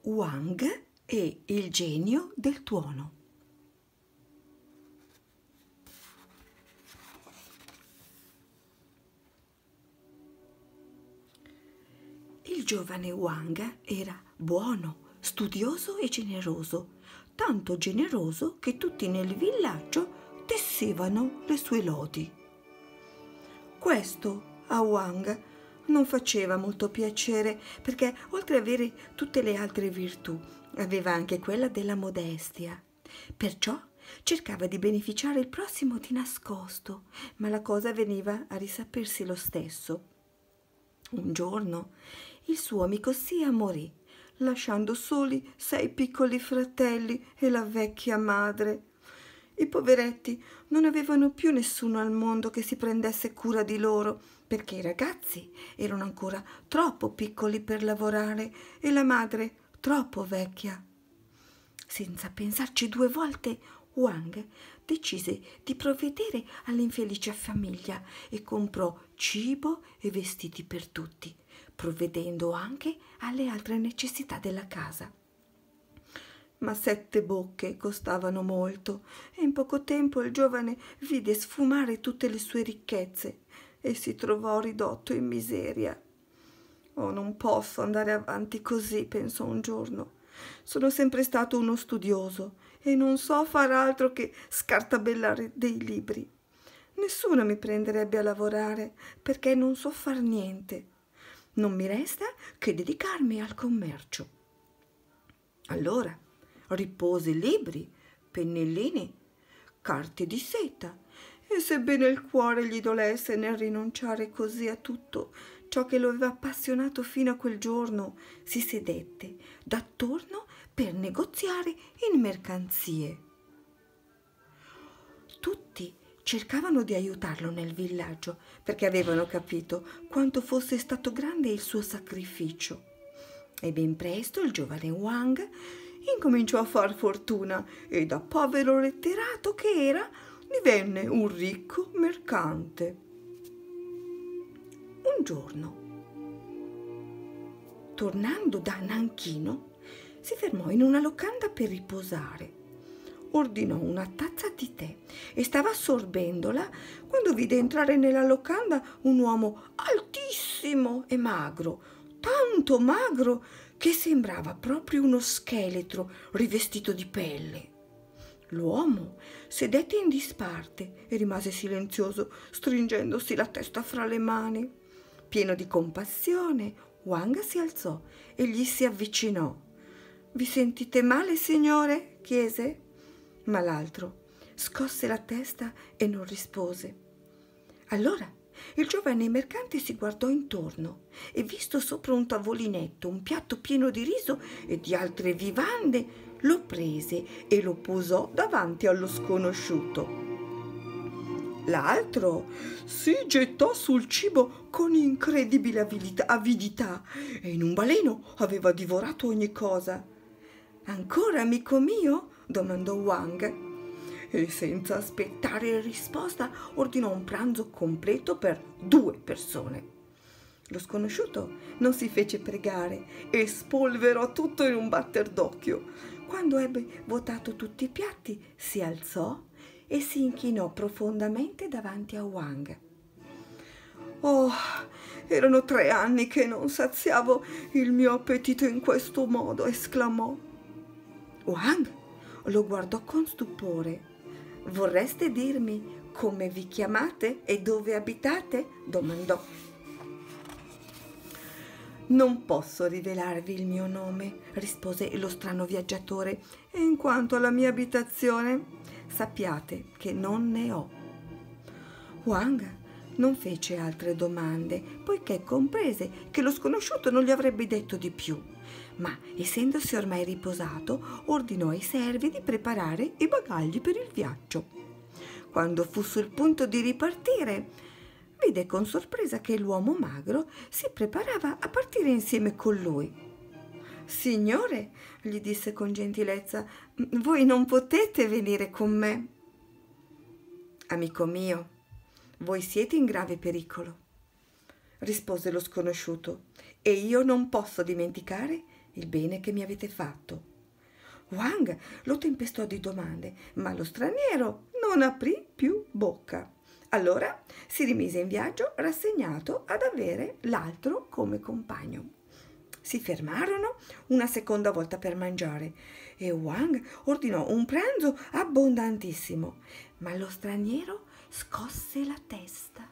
Wang e il genio del tuono. Il giovane Wang era buono, studioso e generoso, tanto generoso che tutti nel villaggio tessevano le sue lodi. Questo a Wang non faceva molto piacere perché, oltre ad avere tutte le altre virtù, aveva anche quella della modestia. Perciò cercava di beneficiare il prossimo di nascosto, ma la cosa veniva a risapersi lo stesso. Un giorno il suo amico Sia morì, lasciando soli 6 piccoli fratelli e la vecchia madre. I poveretti non avevano più nessuno al mondo che si prendesse cura di loro, perché i ragazzi erano ancora troppo piccoli per lavorare e la madre troppo vecchia. Senza pensarci 2 volte, Wang decise di provvedere all'infelice famiglia e comprò cibo e vestiti per tutti, provvedendo anche alle altre necessità della casa. Ma 7 bocche costavano molto e in poco tempo il giovane vide sfumare tutte le sue ricchezze e si trovò ridotto in miseria. «Oh, non posso andare avanti così», pensò un giorno. «Sono sempre stato uno studioso e non so far altro che scartabellare dei libri. Nessuno mi prenderebbe a lavorare perché non so far niente. Non mi resta che dedicarmi al commercio». Allora ripose libri, pennellini, carte di seta e, sebbene il cuore gli dolesse nel rinunciare così a tutto ciò che lo aveva appassionato fino a quel giorno, si sedette d'attorno per negoziare in mercanzie. Tutti cercavano di aiutarlo nel villaggio perché avevano capito quanto fosse stato grande il suo sacrificio. E ben presto il giovane Wang incominciò a far fortuna e, da povero letterato che era, divenne un ricco mercante. Un giorno, tornando da Nanchino, si fermò in una locanda per riposare. Ordinò una tazza di tè e stava assorbendola quando vide entrare nella locanda un uomo altissimo e magro, tanto magro che sembrava proprio uno scheletro rivestito di pelle. L'uomo sedette in disparte e rimase silenzioso, stringendosi la testa fra le mani. Pieno di compassione, Wang si alzò e gli si avvicinò. «Vi sentite male, signore?» chiese. Ma l'altro scosse la testa e non rispose. Allora il giovane mercante si guardò intorno e, visto sopra un tavolinetto un piatto pieno di riso e di altre vivande, lo prese e lo posò davanti allo sconosciuto. L'altro si gettò sul cibo con incredibile avidità e in un baleno aveva divorato ogni cosa. «Ancora, amico mio?» domandò Wang. E senza aspettare risposta ordinò un pranzo completo per 2 persone. Lo sconosciuto non si fece pregare e spolverò tutto in un batter d'occhio. Quando ebbe vuotato tutti i piatti, si alzò e si inchinò profondamente davanti a Wang. «Oh, erano 3 anni che non saziavo il mio appetito in questo modo», esclamò. Wang lo guardò con stupore. «Vorreste dirmi come vi chiamate e dove abitate?» domandò. «Non posso rivelarvi il mio nome», rispose lo strano viaggiatore, «e in quanto alla mia abitazione, sappiate che non ne ho». Wang non fece altre domande, poiché comprese che lo sconosciuto non gli avrebbe detto di più. Ma, essendosi ormai riposato, ordinò ai servi di preparare i bagagli per il viaggio. Quando fu sul punto di ripartire, vide con sorpresa che l'uomo magro si preparava a partire insieme con lui. «Signore», gli disse con gentilezza, «voi non potete venire con me». «Amico mio, voi siete in grave pericolo», rispose lo sconosciuto, «e io non posso dimenticare il bene che mi avete fatto. Wang lo tempestò di domande, ma lo straniero non aprì più bocca. Allora si rimise in viaggio rassegnato ad avere l'altro come compagno. Si fermarono una seconda volta per mangiare e Wang ordinò un pranzo abbondantissimo, ma lo straniero scosse la testa.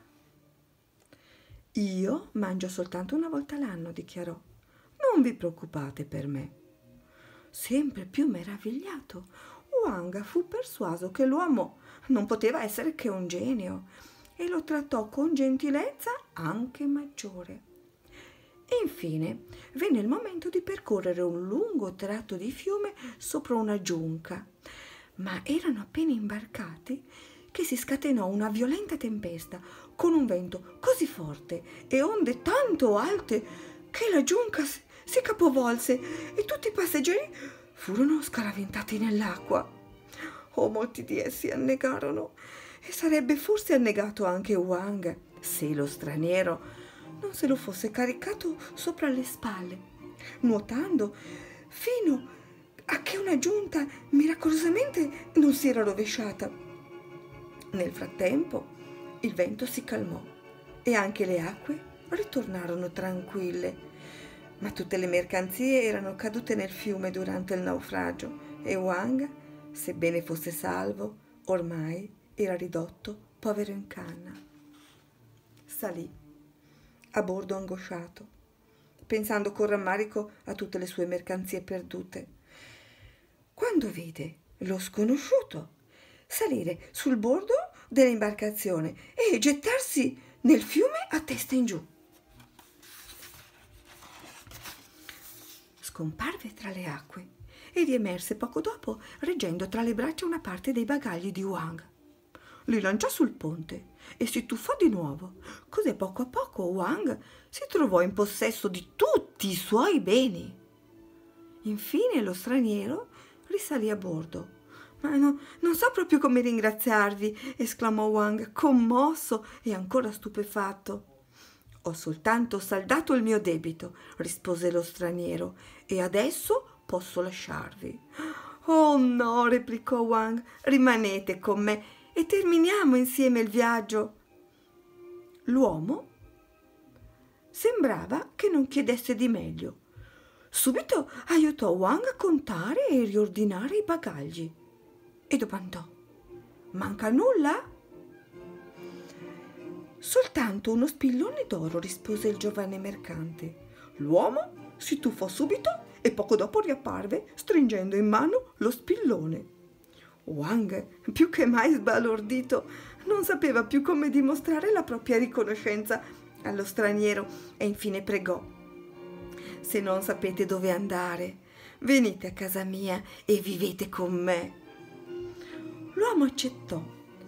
Io mangio soltanto una volta l'anno, dichiarò. Non vi preoccupate per me. Sempre più meravigliato, Wang fu persuaso che l'uomo non poteva essere che un genio e lo trattò con gentilezza anche maggiore. Infine venne il momento di percorrere un lungo tratto di fiume sopra una giunca, ma erano appena imbarcati che si scatenò una violenta tempesta con un vento così forte e onde tanto alte che la giunca si capovolse e tutti i passeggeri furono scaraventati nell'acqua. Molti di essi annegarono e sarebbe forse annegato anche Wang se lo straniero non se lo fosse caricato sopra le spalle, nuotando fino a che una giunta miracolosamente non si era rovesciata. Nel frattempo il vento si calmò e anche le acque ritornarono tranquille, ma tutte le mercanzie erano cadute nel fiume durante il naufragio e Wang, sebbene fosse salvo, ormai era ridotto povero in canna. Salì a bordo angosciato, pensando con rammarico a tutte le sue mercanzie perdute, quando vide lo sconosciuto salire sul bordo dell'imbarcazione e gettarsi nel fiume a testa in giù. Scomparve tra le acque e riemerse poco dopo reggendo tra le braccia una parte dei bagagli di Wang. Li lanciò sul ponte e si tuffò di nuovo, così a poco Wang si trovò in possesso di tutti i suoi beni. Infine lo straniero risalì a bordo. «Ma non so proprio come ringraziarvi», esclamò Wang, commosso e ancora stupefatto. «Ho soltanto saldato il mio debito», rispose lo straniero, «e adesso posso lasciarvi». «Oh no», replicò Wang, «rimanete con me e terminiamo insieme il viaggio». L'uomo sembrava che non chiedesse di meglio. Subito aiutò Wang a contare e riordinare i bagagli e domandò: «Manca nulla?» «Soltanto uno spillone d'oro», rispose il giovane mercante. L'uomo si tuffò subito e poco dopo riapparve stringendo in mano lo spillone. Wang, più che mai sbalordito, non sapeva più come dimostrare la propria riconoscenza allo straniero e infine pregò: «Se non sapete dove andare, venite a casa mia e vivete con me». L'uomo accettò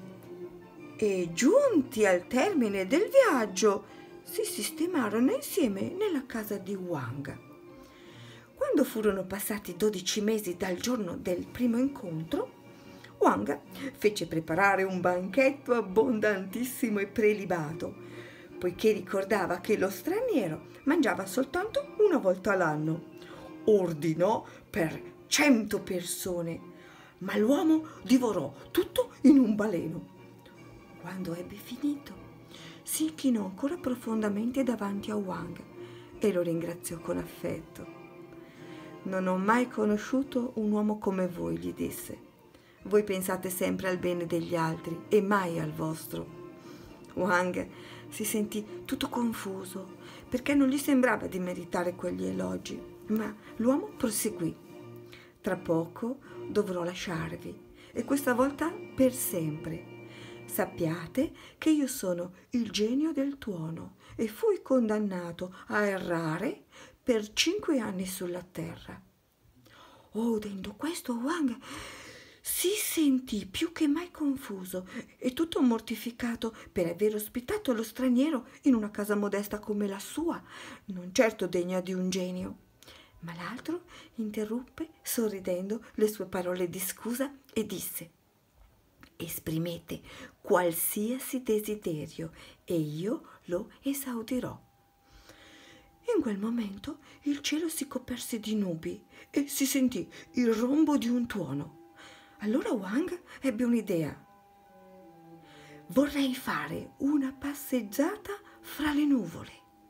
e, giunti al termine del viaggio, si sistemarono insieme nella casa di Wang. Quando furono passati 12 mesi dal giorno del primo incontro, Wang fece preparare un banchetto abbondantissimo e prelibato, poiché ricordava che lo straniero mangiava soltanto una volta l'anno. Ordinò per 100 persone, ma l'uomo divorò tutto in un baleno. Quando ebbe finito, si inchinò ancora profondamente davanti a Wang e lo ringraziò con affetto. «Non ho mai conosciuto un uomo come voi», gli disse. «Voi pensate sempre al bene degli altri e mai al vostro». Wang si sentì tutto confuso perché non gli sembrava di meritare quegli elogi, ma l'uomo proseguì: «Tra poco dovrò lasciarvi e questa volta per sempre. Sappiate che io sono il genio del tuono e fui condannato a errare per 5 anni sulla terra». Udendo questo, Wang si sentì più che mai confuso e tutto mortificato per aver ospitato lo straniero in una casa modesta come la sua, non certo degna di un genio. Ma l'altro interruppe sorridendo le sue parole di scusa e disse: «Esprimete qualsiasi desiderio e io lo esaudirò». In In quel momento il cielo si coperse di nubi e si sentì il rombo di un tuono. Allora Wang ebbe un'idea. Vorrei fare una passeggiata fra le nuvole.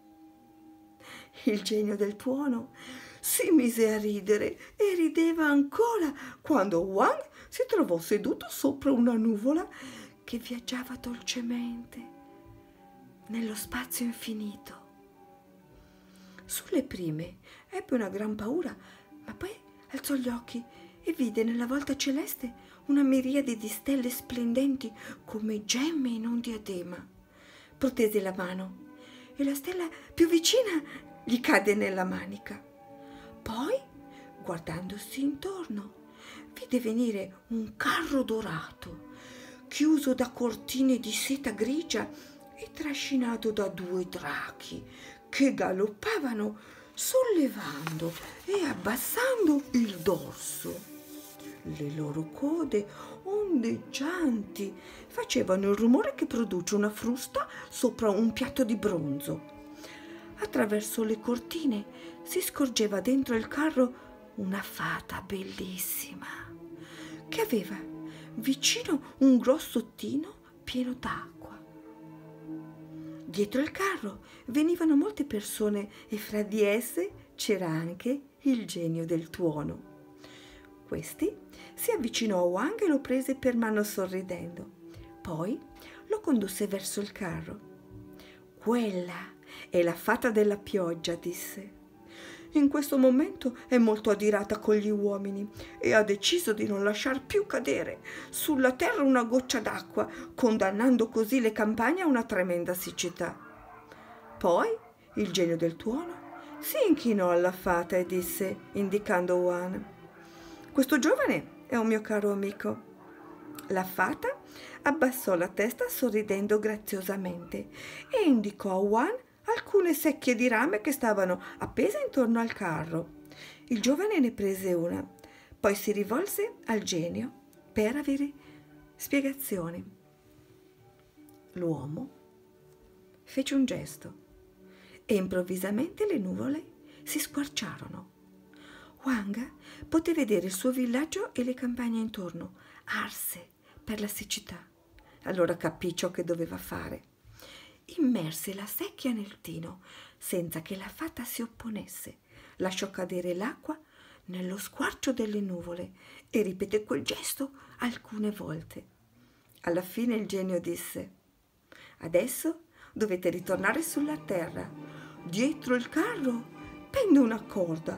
Il genio del tuono si mise a ridere e rideva ancora quando Wang si trovò seduto sopra una nuvola che viaggiava dolcemente nello spazio infinito. Sulle prime ebbe una gran paura, ma poi alzò gli occhi e vide nella volta celeste una miriade di stelle splendenti come gemme in un diadema. Protese la mano e la stella più vicina gli cadde nella manica. Poi, guardandosi intorno, vide venire un carro dorato, chiuso da cortine di seta grigia e trascinato da 2 drachi che galoppavano sollevando e abbassando il dorso. Le loro code ondeggianti facevano il rumore che produce una frusta sopra un piatto di bronzo. Attraverso le cortine si scorgeva dentro il carro una fata bellissima che aveva vicino un grossottino pieno d'acqua. Dietro il carro venivano molte persone e fra di esse c'era anche il genio del tuono. Questi si avvicinò a Wang e lo prese per mano sorridendo. Poi lo condusse verso il carro. Quella è la fata della pioggia, disse. In questo momento è molto adirata con gli uomini e ha deciso di non lasciar più cadere sulla terra una goccia d'acqua, condannando così le campagne a una tremenda siccità. Poi il genio del tuono si inchinò alla fata e disse, indicando Wang: questo giovane è un mio caro amico. La fata abbassò la testa sorridendo graziosamente e indicò a Wang alcune secchie di rame che stavano appese intorno al carro. Il giovane ne prese una, poi si rivolse al genio per avere spiegazioni. L'uomo fece un gesto e improvvisamente le nuvole si squarciarono. Wang poté vedere il suo villaggio e le campagne intorno, arse per la siccità. Allora capì ciò che doveva fare. Immerse la secchia nel tino senza che la fata si opponesse, lasciò cadere l'acqua nello squarcio delle nuvole e ripeté quel gesto alcune volte. Alla fine il genio disse: adesso dovete ritornare sulla terra. Dietro il carro pende una corda,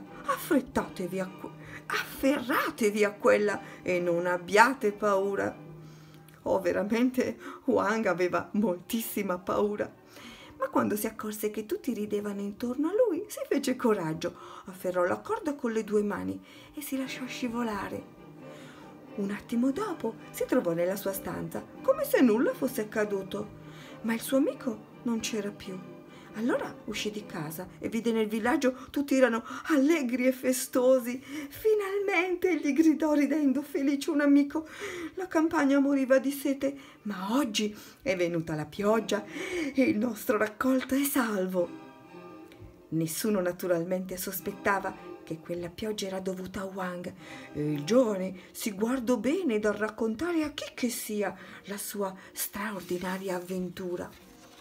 afferratevi a quella e non abbiate paura. Oh, veramente Wang aveva moltissima paura, ma quando si accorse che tutti ridevano intorno a lui, si fece coraggio, afferrò la corda con le 2 mani e si lasciò scivolare. Un attimo dopo si trovò nella sua stanza, come se nulla fosse accaduto, ma il suo amico non c'era più. Allora uscì di casa e vide nel villaggio tutti erano allegri e festosi. Finalmente, gli gridò ridendo felice un amico. La campagna moriva di sete, ma oggi è venuta la pioggia e il nostro raccolto è salvo. Nessuno naturalmente sospettava che quella pioggia era dovuta a Wang e il giovane si guardò bene dal raccontare a chi che sia la sua straordinaria avventura.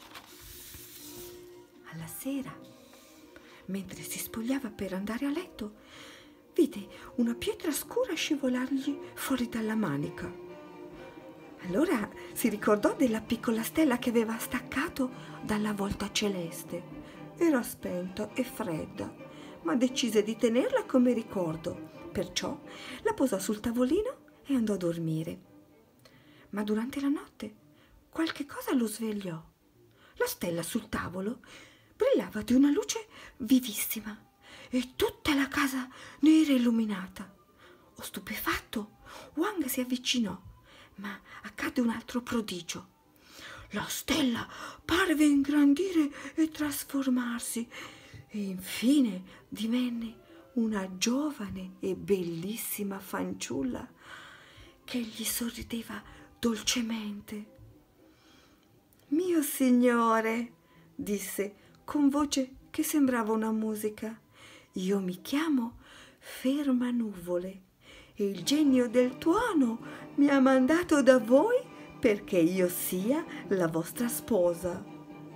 Alla sera, mentre si spogliava per andare a letto, vide una pietra scura scivolargli fuori dalla manica. Allora si ricordò della piccola stella che aveva staccato dalla volta celeste. Era spenta e fredda, ma decise di tenerla come ricordo. Perciò la posò sul tavolino e andò a dormire. Ma durante la notte qualche cosa lo svegliò. La stella sul tavolo brillava di una luce vivissima e tutta la casa ne era illuminata. Stupefatto, Wang si avvicinò, ma accadde un altro prodigio. La stella parve ingrandire e trasformarsi e infine divenne una giovane e bellissima fanciulla che gli sorrideva dolcemente. «Mio signore», disse con voce che sembrava una musica. Io mi chiamo Ferma Nuvole e il genio del tuono mi ha mandato da voi perché io sia la vostra sposa.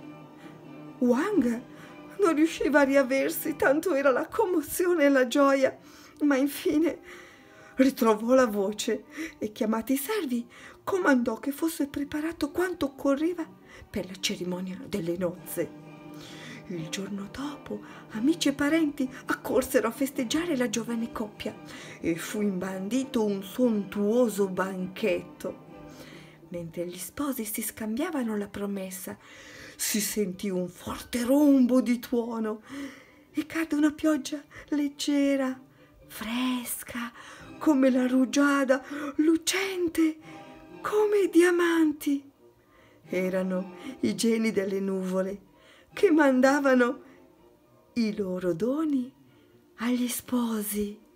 Wang non riusciva a riaversi, tanto era la commozione e la gioia, ma infine ritrovò la voce e, chiamati i servi, comandò che fosse preparato quanto occorreva per la cerimonia delle nozze. Il giorno dopo amici e parenti accorsero a festeggiare la giovane coppia e fu imbandito un sontuoso banchetto. Mentre gli sposi si scambiavano la promessa, si sentì un forte rombo di tuono e cadde una pioggia leggera, fresca, come la rugiada, lucente come diamanti. Erano i geni delle nuvole che mandavano i loro doni agli sposi.